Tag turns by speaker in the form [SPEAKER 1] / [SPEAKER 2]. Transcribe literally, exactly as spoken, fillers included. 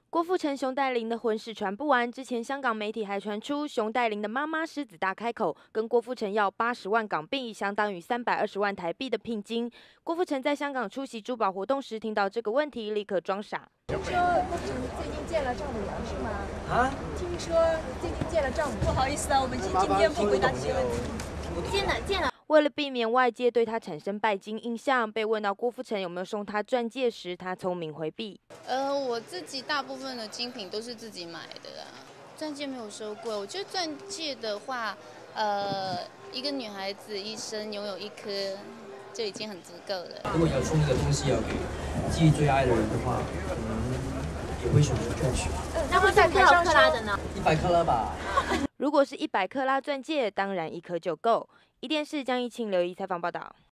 [SPEAKER 1] 郭富城、熊黛林的婚事传不完，之前香港媒体还传出熊黛林的妈妈狮子大开口，跟郭富城要八十万港币，相当于三百二十万台币的聘金。郭富城在香港出席珠宝活动时，听到这个问题，立刻装傻。
[SPEAKER 2] 听说郭富城最近见了丈母娘是吗？
[SPEAKER 3] 啊？
[SPEAKER 2] 听说最近见了丈母娘。
[SPEAKER 4] 不好意思啊，我们今今天不回答这些问题。
[SPEAKER 1] 见了见了。为了避免外界对他产生拜金印象，被问到郭富城有没有送他钻戒时，他聪明回避。
[SPEAKER 5] 呃，我自己大部分的精品都是自己买的啊，钻戒没有收过。我觉得钻戒的话，呃，一个女孩子一生拥有一颗就已经很足够了。
[SPEAKER 3] 如果你要送一个东西要给自己最爱的人的话，可能也会选择 cash。
[SPEAKER 2] 那会在台上克拉的呢？
[SPEAKER 3] 一百克拉吧。
[SPEAKER 1] 如果是一百克拉钻戒，当然一颗就够。一电视江一庆、刘怡采访报道。